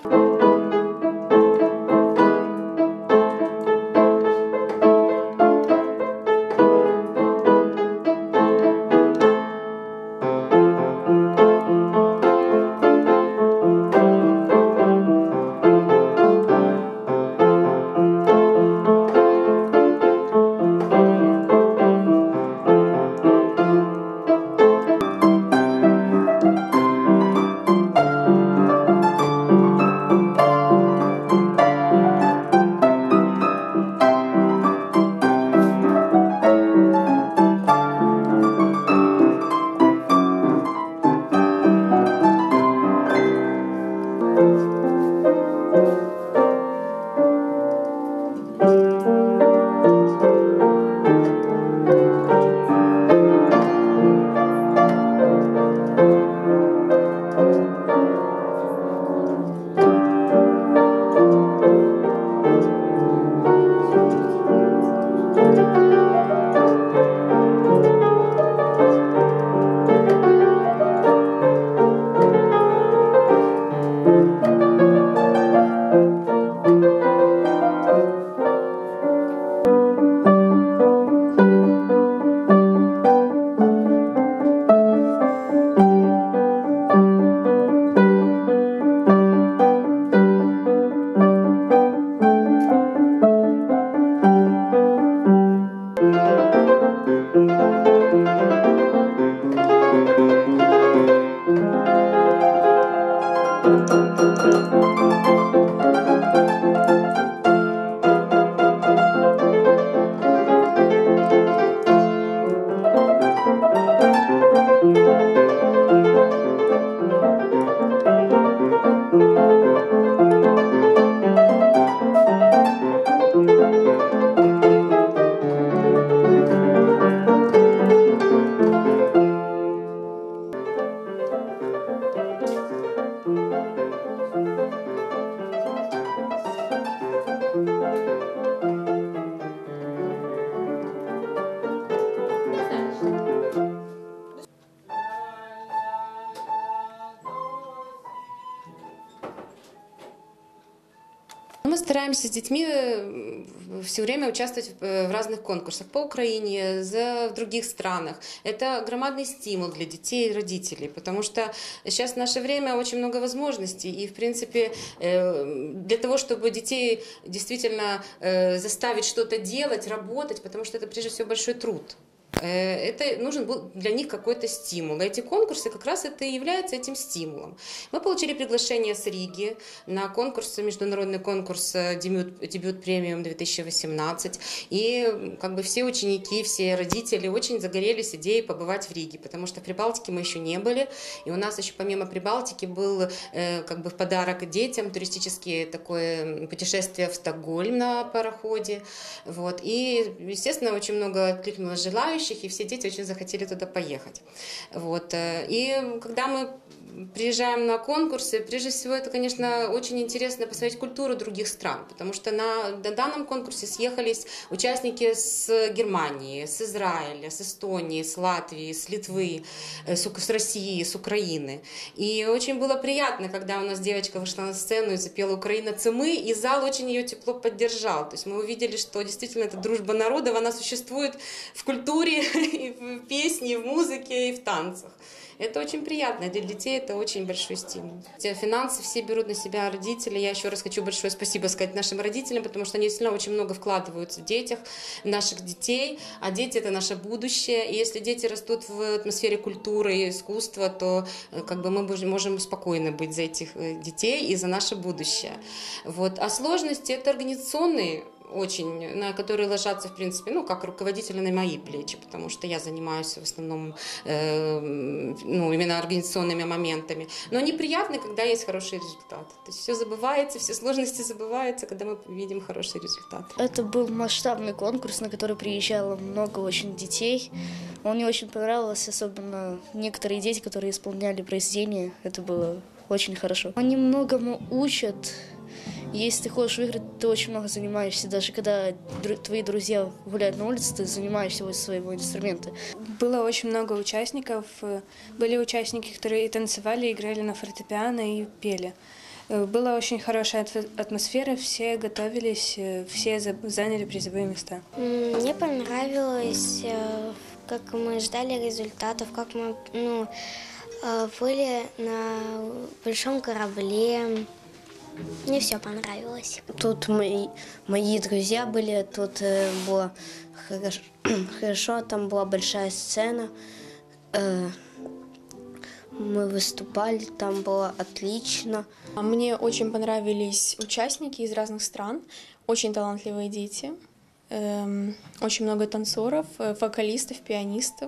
Мы стараемся с детьми все время участвовать в разных конкурсах по Украине, в других странах. Это громадный стимул для детей и родителей, потому что сейчас в наше время очень много возможностей. И, в принципе, для того, чтобы детей действительно заставить что-то делать, работать, потому что это прежде всего большой труд. Это нужен был для них какой-то стимул. И эти конкурсы как раз это и являются этим стимулом. Мы получили приглашение с Риги на конкурс, международный конкурс «Дебют премиум 2018». И как бы все ученики, все родители очень загорелись идеей побывать в Риге, потому что в Прибалтике мы еще не были. И у нас еще помимо Прибалтики был как бы в подарок детям туристическое такое путешествие в Стокгольм на пароходе. Вот. И, естественно, очень много откликнулось желающих, и все дети очень захотели туда поехать. Вот. И когда мы приезжаем на конкурсы, прежде всего это, конечно, очень интересно посмотреть культуру других стран, потому что на данном конкурсе съехались участники с Германии, с Израиля, с Эстонии, с Латвии, с Литвы, с России, с Украины. И очень было приятно, когда у нас девочка вышла на сцену и запела «Украина, це ми», и зал очень ее тепло поддержал. То есть мы увидели, что действительно эта дружба народов, она существует в культуре, и в песне, и в музыке, и в танцах. Это очень приятно, для детей это очень большой стимул. Финансы все берут на себя родители. Я еще раз хочу большое спасибо сказать нашим родителям, потому что они действительно очень много вкладываются в детях, в наших детей, а дети это наше будущее. И если дети растут в атмосфере культуры и искусства, то как бы мы можем спокойно быть за этих детей и за наше будущее. Вот. А сложности это организационные, очень, на которые ложатся, в принципе, ну, как руководителя на мои плечи, потому что я занимаюсь в основном ну, именно организационными моментами. Но они приятны, когда есть хороший результат. То есть все забывается, все сложности забываются, когда мы видим хороший результат. Это был масштабный конкурс, на который приезжало много очень детей. Он мне очень понравился, особенно некоторые дети, которые исполняли произведения. Это было очень хорошо. Они многому учат. Если ты хочешь выиграть, ты очень много занимаешься. Даже когда твои друзья гуляют на улице, ты занимаешься возле своего инструмента. Было очень много участников. Были участники, которые и танцевали, и играли на фортепиано, и пели. Была очень хорошая атмосфера, все готовились, все заняли призовые места. Мне понравилось, как мы ждали результатов, как мы были на большом корабле. Мне все понравилось. Тут мои друзья были, тут было хорошо, там была большая сцена. Мы выступали, там было отлично. Мне очень понравились участники из разных стран, очень талантливые дети, очень много танцоров, вокалистов, пианистов.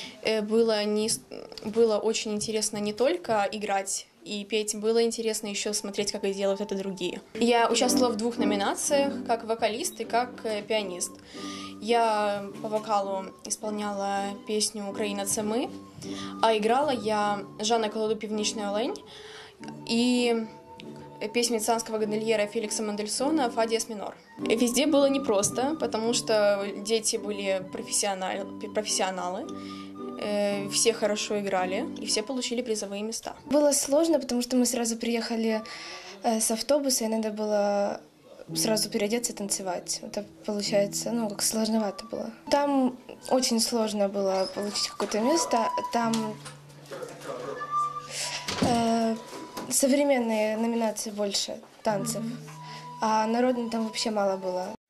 Было очень интересно не только играть и петь, было интересно еще смотреть, как это делают это другие. Я участвовала в 2 номинациях, как вокалист и как пианист. Я по вокалу исполняла песню «Україна – це ми», а играла я Жанна Колоду «Північний олень» и песню венецианского гандольера Феликса Мендельсона «Фа диез минор». Везде было непросто, потому что дети были профессионалы, все хорошо играли, и все получили призовые места. Было сложно, потому что мы сразу приехали с автобуса, и надо было сразу переодеться и танцевать. Это получается, как сложновато было. Там очень сложно было получить какое-то место. Там современные номинации больше танцев, а народных там вообще мало было.